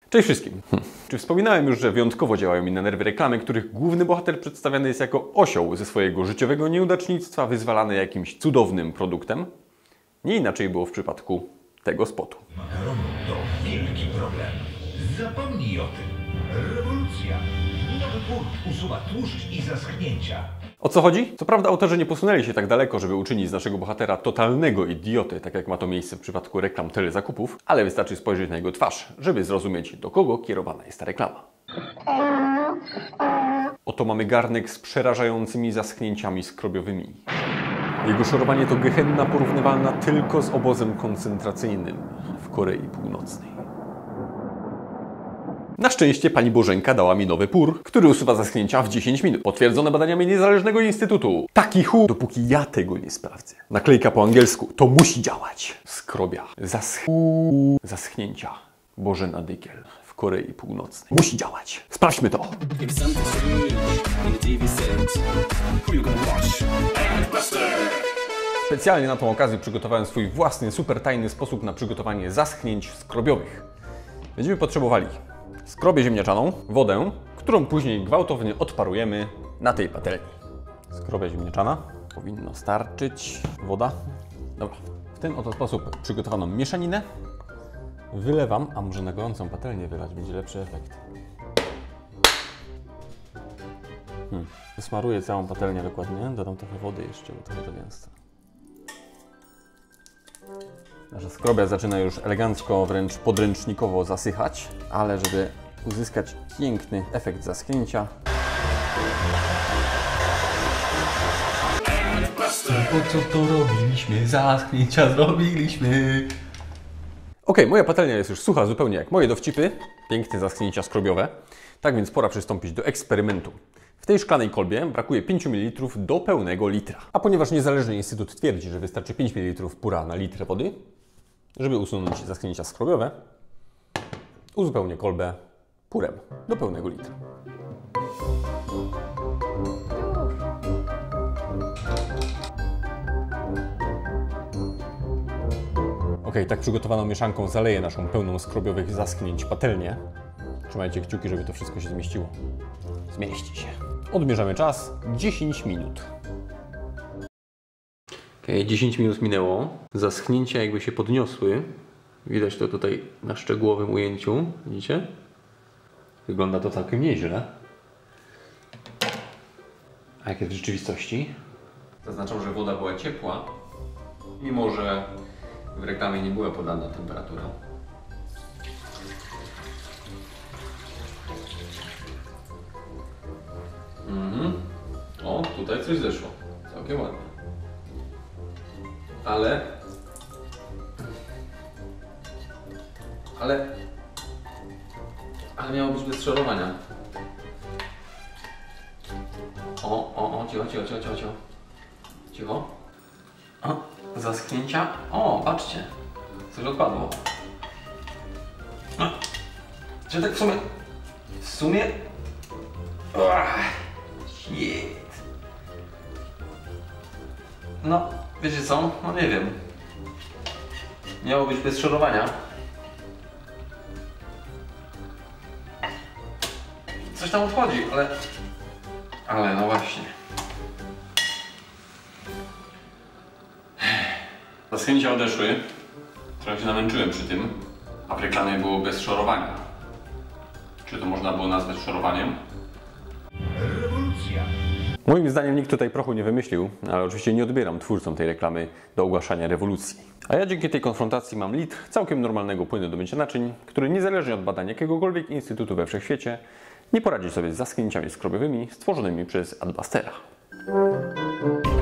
Cześć wszystkim! Czy wspominałem już, że wyjątkowo działają mi na nerwy reklamy, których główny bohater przedstawiany jest jako osioł ze swojego życiowego nieudacznictwa wyzwalany jakimś cudownym produktem? Nie inaczej było w przypadku tego spotu. Makaronu to wielki problem. Zapomnij o tym. Rewolucja. Nowy punkt usuwa tłuszcz i zaschnięcia. O co chodzi? Co prawda autorzy nie posunęli się tak daleko, żeby uczynić z naszego bohatera totalnego idioty, tak jak ma to miejsce w przypadku reklam telezakupów, ale wystarczy spojrzeć na jego twarz, żeby zrozumieć, do kogo kierowana jest ta reklama. Oto mamy garnek z przerażającymi zaschnięciami skrobiowymi. Jego szorowanie to gehenna porównywalna tylko z obozem koncentracyjnym w Korei Północnej. Na szczęście pani Bożenka dała mi nowy pór, który usuwa zaschnięcia w 10 minut. Potwierdzone badaniami niezależnego instytutu. Taki chuj, dopóki ja tego nie sprawdzę. Naklejka po angielsku. To musi działać. Skrobia. Zaschnięcia. Bożena Dykiel w Korei Północnej. Musi działać. Sprawdźmy to. Specjalnie na tą okazję przygotowałem swój własny, super tajny sposób na przygotowanie zaschnięć skrobiowych. Będziemy potrzebowali skrobię ziemniaczaną, wodę, którą później gwałtownie odparujemy na tej patelni. Skrobia ziemniaczana, powinno starczyć, woda. Dobra, w ten oto sposób przygotowaną mieszaninę wylewam, a może na gorącą patelnię wylać, będzie lepszy efekt. Wysmaruję całą patelnię dokładnie, dodam trochę wody jeszcze, bo trochę to gęsto. Nasza skrobia zaczyna już elegancko, wręcz podręcznikowo zasychać, ale żeby uzyskać piękny efekt zaschnięcia, po co to robiliśmy? Zaschnięcia zrobiliśmy. Ok, moja patelnia jest już sucha, zupełnie jak moje dowcipy. Piękne zaschnięcia skrobiowe. Tak więc pora przystąpić do eksperymentu. W tej szklanej kolbie brakuje 5 ml do pełnego litra. A ponieważ niezależny instytut twierdzi, że wystarczy 5 ml pura na litr wody, żeby usunąć zaschnięcia skrobiowe, uzupełnię kolbę purem do pełnego litra. Ok, tak przygotowaną mieszanką zaleję naszą pełną skrobiowych zaschnięć patelnię. Trzymajcie kciuki, żeby to wszystko się zmieściło. Zmieści się. Odmierzamy czas 10 minut. Ok, 10 minut minęło. Zaschnięcia jakby się podniosły. Widać to tutaj na szczegółowym ujęciu. Widzicie? Wygląda to całkiem nieźle. A jak jest w rzeczywistości? Zaznaczam, że woda była ciepła, mimo że w reklamie nie była podana temperatura. O, tutaj coś zeszło. Całkiem ładnie. Ale miało być bez szorowania. Cicho. Cicho. O, zaschnięcia. O, patrzcie. Coś odpadło. Czy tak w sumie... Shit. No, wiecie co? No nie wiem. Miało być bez szorowania. Coś tam odchodzi, ale no właśnie. Zaschnięcia odeszły. Trochę się namęczyłem przy tym, a w reklamie było bez szorowania. Czy to można było nazwać szorowaniem? Rewolucja. Moim zdaniem nikt tutaj prochu nie wymyślił, ale oczywiście nie odbieram twórcom tej reklamy do ogłaszania rewolucji. A ja dzięki tej konfrontacji mam litr całkiem normalnego płynu do mycia naczyń, który niezależnie od badań jakiegokolwiek instytutu we wszechświecie nie poradzi sobie z zaschnięciami skrobiowymi stworzonymi przez Adbustera.